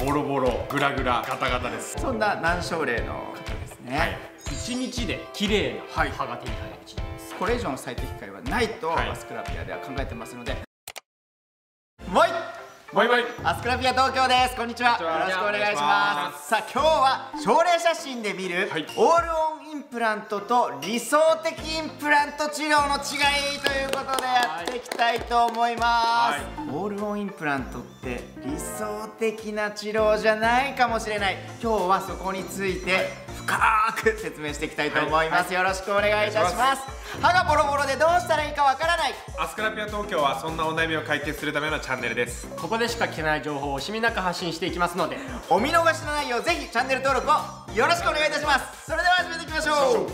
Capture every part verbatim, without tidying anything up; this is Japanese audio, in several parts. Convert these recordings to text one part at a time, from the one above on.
ボロボロ、グラグラ、ガタガタです。 そんな難症例の方ですね。はい、 いちにちで綺麗な歯が手に入る治療です。 これ以上の最適解はないと、 はい、 アスクラピアでは考えてますので、もういバイバイ。 アスクラピア東京です。こんにちは。よろしくお願いします。さあ、今日は症例写真で見る、はい、オールオンインプラントと理想的インプラント治療の違いということでやっていきたいと思います。はい、オールオンインプラントって理想的な治療じゃないかもしれない。今日はそこについて深く説明していきたいと思います。はい、よろしくお願いいたします。歯がボロボロでどうしたらいいかわからない。 アスクラピア東京はそんなお悩みを解決するためのチャンネルです。 ここでしか聞けない情報を惜しみなく発信していきますので、 お見逃しのないようぜひチャンネル登録をよろしくお願いいたします。それでは始めていきましょう。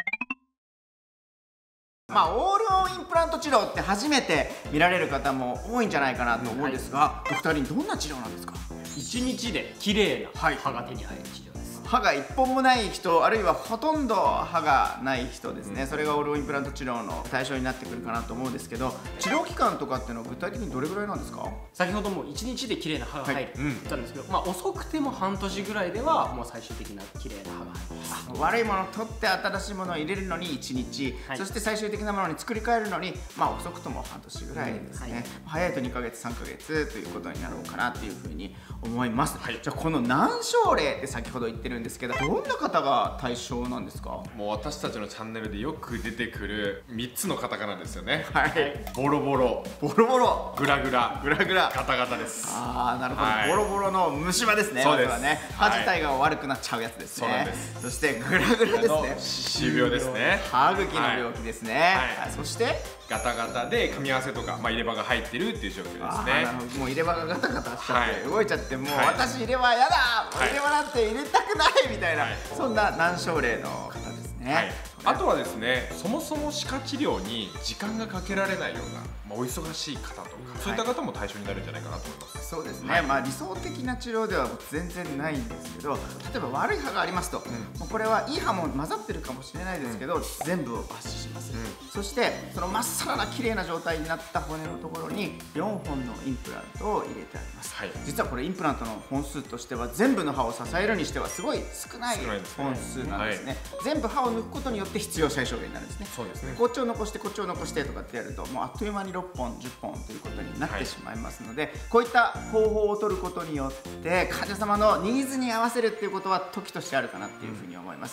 まあ、オールオンインプラント治療って初めて見られる方も多いんじゃないかなと思うんですが、ドクターリン、どんな治療なんですか？ いちにちで綺麗な歯が手に入る治療です。 歯がいっぽんもない人、あるいはほとんど歯がない人ですね、それがオールオンインプラント治療の対象になってくるかなと思うんですけど、治療期間とかっていうのは具体的にどれぐらいなんですか？ 先ほどもいちにちで綺麗な歯が入るって言ったんですけど、まあ遅くても半年ぐらいではもう最終的な綺麗な歯が入ります。 悪いものを取って新しいものを入れるのにいちにち、はい、そして最終的なものに作り変えるのに、まあ遅くとも半年ぐらいですね、うん、はい、早いとにかげつさんかげつということになろうかなというふうに思います。はい、じゃあこの難症例って先ほど言ってるんですけど、どんな方が対象なんですか？ もう私たちのチャンネルでよく出てくるみっつのカタカナですよね。 はい、 ボロボロ、 ボロボロ、 グラグラ、 グラグラ、 ガタガタです。 ああ、なるほど、はい、ボロボロの虫歯ですね。 そうです。 まずはね、歯自体が悪くなっちゃうやつですね。そうなんです。そしてグラグラですね。 歯周病ですね。 歯茎の病気ですね。はい、そしてガタガタで噛み合わせとか、まあ、入れ歯が入ってるっていう状況ですね。 もう入れ歯がガタガタしちゃって、はい、動いちゃって、もう、はい、私入れ歯やだ、はい、入れ歯なんて入れたくないみたいな、はい、そんな難症例の方ですね。はい、 あとはですね、そもそも歯科治療に時間がかけられないような、まあ、お忙しい方とか、そういった方も対象になるんじゃないかなと思います。はい、 そうですね、はい、まあ理想的な治療では全然ないんですけど、例えば悪い歯がありますと、うん、もうこれはいい歯も混ざってるかもしれないですけど、うん、全部を抜歯します。うん、そしてそのまっさらな綺麗な状態になった骨のところによんほんのインプラントを入れてあります。はい、実はこれインプラントの本数としては全部の歯を支えるにしてはすごい少ない本数なんですね。はい、全部歯を抜くことによって必要最小限になるんですね。そうですね。こっちを残してこっちを残してとかってやると、もうあっという間にろっぽんじゅっぽんということになってしまいますので、はい、こういった方法を取ることによって患者様のニーズに合わせるっていうことは時としてあるかなっていうふうに思います。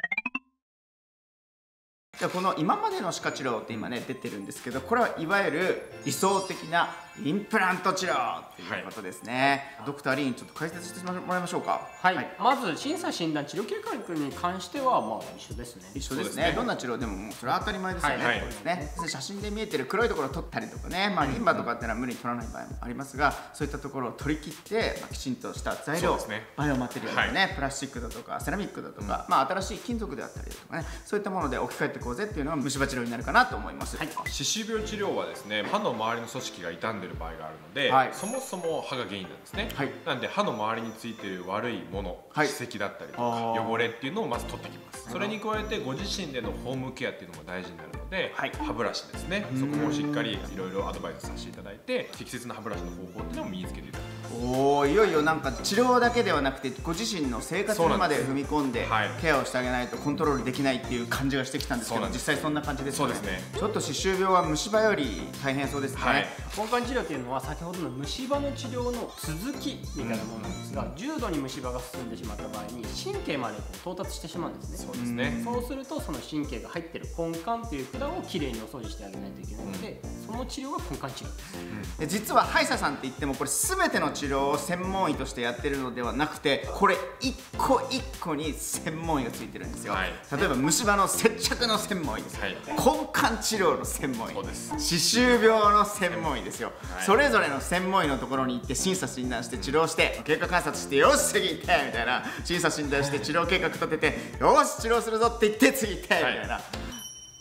じゃあこの今までの歯科治療って今ね出てるんですけど、これはいわゆる理想的なインプラント治療っていうことですね。はい、ドクターリン、ちょっと解説してもらいましょうか。 はい、はい、まず審査診断治療計画に関してはまあ一緒ですね。 一緒ですね。どんな治療でももうそれは当たり前ですよね。はい、そうですね。写真で見えてる黒いところを取ったりとかね、まあリンバとかっていうのは無理に取らない場合もありますが、そういったところを取り切って、まあ、きちんとした材料、ね、バイオマテリアルね、はい、プラスチックだとかセラミックだとか、うん、まあ新しい金属であったりとかね、そういったもので置き換えていこうぜっていうのが虫歯治療になるかなと思います。はい、 歯周病治療はですね、歯の周りの組織が傷んでる場合があるので、はい、そもそも歯が原因なんですね。はい、なんで歯の周りについている悪いもの、はい、歯石だったりとか汚れっていうのをまず取ってきます。それに加えてご自身でのホームケアっていうのも大事になるので、はい、歯ブラシですね、そこもしっかりいろいろアドバイスさせていただいて、適切な歯ブラシの方法っていうのを身につけていただく。 おお、いよいよなんか治療だけではなくてご自身の生活にまで踏み込んでケアをしてあげないとコントロールできないっていう感じがしてきたんですけど、実際そんな感じですかね。そうですね。ちょっと歯周病は虫歯より大変そうですね。はい、 根幹治療というのは先ほどの虫歯の治療の続きみたいなものなんですが、重度に虫歯が進んでしまった場合に神経までこう到達してしまうんですね。そうですね。そうするとその神経が入ってる根幹という管をきれいにお掃除してあげないといけないので、うん、その治療が根幹治療です。 うん、実は歯医者さんって言ってもこれ全ての治療を専門医としてやってるのではなくて、これ一個一個に専門医がついてるんですよ。はい、例えば虫歯の接着の専門医です、はい、根幹治療の専門医、そうです、歯周病の専門医ですよ。はい、それぞれの専門医のところに行って審査診断して治療して経過観察して、よし次行ってみたいな、審査診断して治療計画立てて、よし治療するぞって言って次行ってみたいな、はい、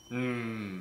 うん、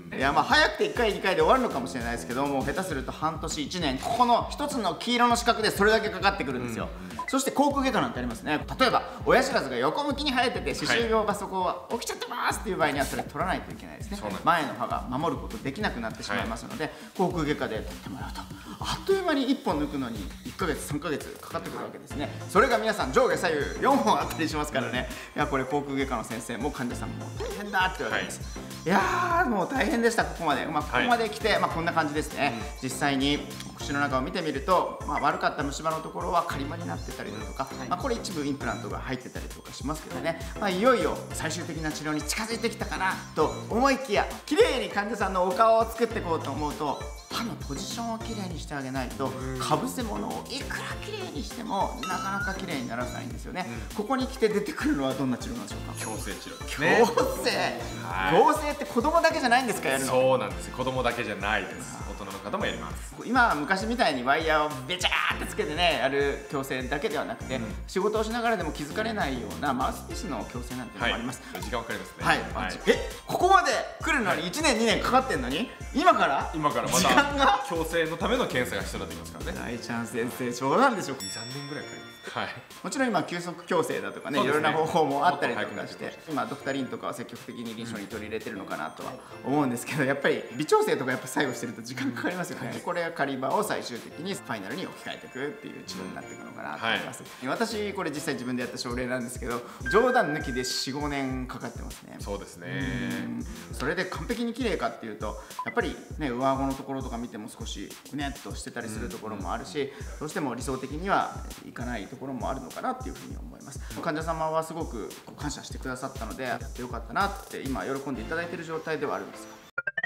いやまあ早くていっかいにかいで終わるのかもしれないですけども、下手すると半年いちねん、ここのひとつの黄色の四角でそれだけかかってくるんですよ。うん、そして口腔外科なんてありますね。例えば親知らずが横向きに生えてて歯周病がそこは起きちゃってますっていう場合にはそれ取らないといけないですね。前の歯が守ることできなくなってしまいますので、はい、口腔外科で取ってもらうとあっという間にいっぽん抜くのにいっかげつさんかげつかかってくるわけですね。それが皆さん上下左右よんほんあったりしますからね。いやこれ口腔外科の先生も患者さんも大変だって言われます。はい、いやーもう大変でした。ここまで、まあ、ここまで来て、はい、まあこんな感じですね。うん、実際に口の中を見てみると、まあ、悪かった虫歯のところはカリマになってたりだとか、はい、まあこれ一部インプラントが入ってたりとかしますけどね、まあ、いよいよ最終的な治療に近づいてきたかなと思いきや、綺麗に患者さんのお顔を作っていこうと思うと歯のポジションをきれいにしてあげないと、かぶせ物をいくらきれいにしてもなかなかきれいにならないんですよね。うん、ここに来て出てくるのはどんな治療なんでしょうか。 矯正治療ですね。 矯正、はい、矯正って子供だけじゃないんですか、やるの。 そうなんです。子供だけじゃないです。大人の方もやります。 今は昔みたいにワイヤーをべちゃーってつけてねやる矯正だけではなくて、うん、仕事をしながらでも気づかれないようなマウスピースの矯正なんていうのもあります。 はい、時間かかりますね。 はい、はい、えここまで来るのにいちねんにねんかかってんのに今から今からまた時間が矯正のための検査が必要になってきますからね。 大ちゃん先生冗談でしょ。 にさんねんぐらいかかります。はい、もちろん今急速矯正だとかね、いろいろな方法もあったりとかして、今ドクタリンとかは積極的に臨床に取り入れてるのかなとは思うんですけど、やっぱり微調整とかやっぱ最後してると時間かかりますよね。これはカリバーを最終的にファイナルに置き換えていくっていう治療になっていくのかなと思います。はい、私これ実際自分でやった症例なんですけど、冗談抜きで よんごねんかかってますね。 そうですね。 それで完璧に綺麗かっていうとやっぱりね上顎のところとか見ても少しぐねっとしてたりするところもあるし、どうしても理想的にはいかないところもあるのかなっていうふうに思います。患者様はすごく感謝してくださったのでやってよかったなって今喜んでいただいている状態ではあるんですが、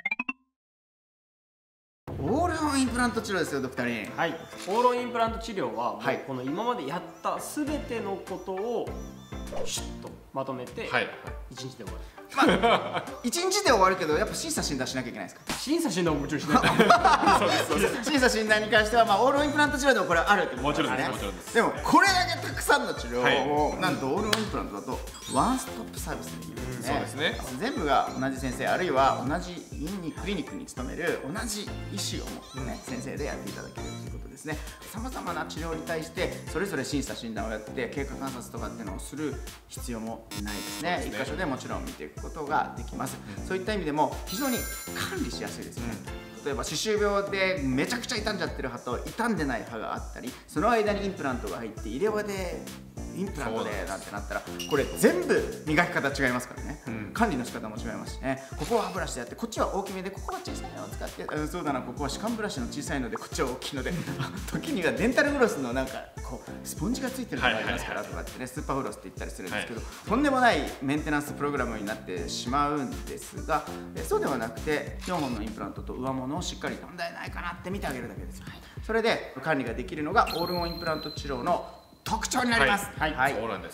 オールオンインプラント治療ですよ、ドクターリン。 はい、オールオンインプラント治療はもうこの今までやった全てのことをシュッとまとめていちにちで終わる。 まあ、いちにちで終わるけどやっぱ診査診断しなきゃいけないですか。 審査診断ももちろんしないそうですそうです審査診断に関しては、まあ、オールオンインプラント治療でもこれはあるってことですね。もちろんです。でもこれだけたくさんの治療を、はい、なんとオールオンインプラントだとワンストップサービスできるんですね。そうですね。全部が同じ先生あるいは同じ院にクリニックに勤める同じ医師を持ってね、うん、先生でやっていただけるということですね。さまざまな治療に対してそれぞれ審査診断をやって経過観察とかっていうのをする必要もないですね。一箇所でもちろん見ていくことができます。うん、そういった意味でも非常に管理しやすいですね。うん、例えば歯周病でめちゃくちゃ傷んじゃってる歯と傷んでない歯があったり、その間にインプラントが入って入れ歯でインプラントでなんてなったらこれ全部磨き方違いますからね。うん、管理の仕方も違いますしね。ここは歯ブラシでやってこっちは大きめでここは小さいのを使って、うん、そうだなここは歯間ブラシの小さいのでこっちは大きいので時にはデンタルフロスのなんかこうスポンジがついてるのがありますからとかってね、スーパーフロスって言ったりするんですけど、はい、とんでもないメンテナンスプログラムになってしまうんですが、そうではなくてよんほんのインプラントと上物をしっかり問題ないかなって見てあげるだけですよ。はい、それで管理ができるのがオールオンインプラント治療の特徴になります。 はい、はい、そうなんです。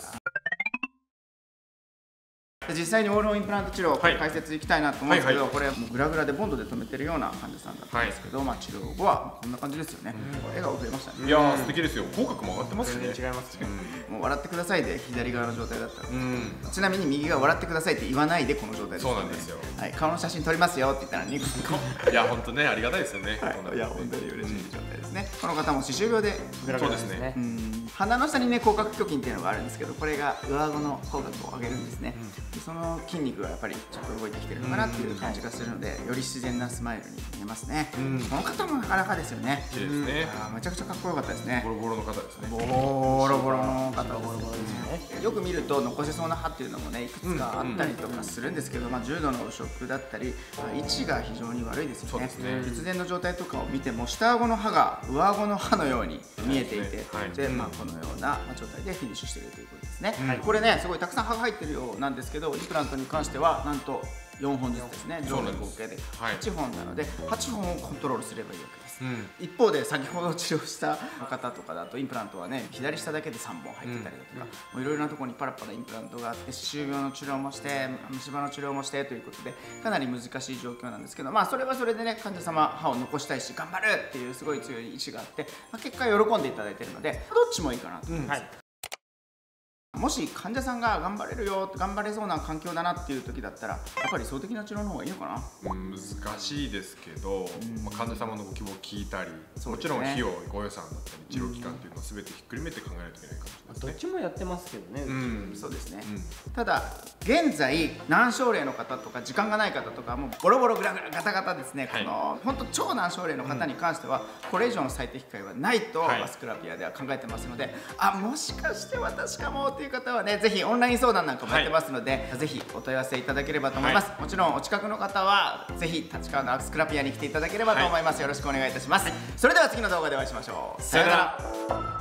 実際にオールオンインプラント治療、解説いきたいなと思うんですけど、これもうグラグラでボンドで留めてるような患者さんだったんですけど、まあ治療後はこんな感じですよね。笑顔増えましたね。 いやー素敵ですよ。口角も上がってますしね。 全然違いますね。 もう笑ってくださいで左側の状態だったんです。ちなみに右側笑ってくださいって言わないでこの状態です。 そうなんですよ。 はい、顔の写真撮りますよって言ったらニコニコ。 いや本当ねありがたいですよね。 いや本当に嬉しい状態ですね。この方も歯周病でグラグラですね。 鼻の下にね口角挙筋っていうのがあるんですけど、これが上顎の口角を上げるんですね。その筋肉がやっぱりちょっと動いてきてるのかなっていう感じがするので、より自然なスマイルに見えますね。この方もなかなかですよね。 綺麗ですね。 めちゃくちゃかっこよかったですね。 ボロボロの方ですね。 ボロボロの方ですね。よく見ると残せそうな歯っていうのもねいくつかあったりとかするんですけど、まあ重度の汚職だったり位置が非常に悪いですよね。術前の状態とかを見ても下顎の歯が上顎の歯のように見えていて、でまあこのような状態でフィニッシュしているということですね。これねすごいたくさん歯が入ってるようなんですけど、インプラントに関してはなんとよんほんずつですね。上下合計ではちほんなのではちほんをコントロールすればいいわけです。うん、一方で先ほど治療した方とかだとインプラントはね左下だけでさんぼん入ってたりだとか、もういろいろなところにパラパラインプラントがあって歯周病の治療もして虫歯の治療もしてということでかなり難しい状況なんですけど、まあそれはそれでね患者様歯を残したいし頑張るっていうすごい強い意志があって、まあ、結果喜んでいただいているのでどっちもいいかなと思います。うん、はい。 もし患者さんが頑張れるよ、頑張れそうな環境だなっていう時だったら、やっぱり理想的な治療の方がいいのかな。 難しいですけど、まあ、患者様のご希望を聞いたり、ね、もちろん費用、ご予算だったり治療期間っていうのを全てひっくるめて考えないといけないかもしれないですね。 どっちもやってますけどね。 うん、そうですね、うん、ただ現在難症例の方とか時間がない方とかもうボロボログラグラガタガタですね、はい、この本当超難症例の方に関しては、これ以上の最適解はないとバスクラピアでは考えてますので、あ、もしかして私かもっていう方はね、ぜひオンライン相談なんかもやってますので、はい、ぜひお問い合わせいただければと思います、はい、もちろんお近くの方はぜひ立川のバスクラピアに来ていただければと思います、はい、よろしくお願いいたします、はい、それでは次の動画でお会いしましょう。さようなら。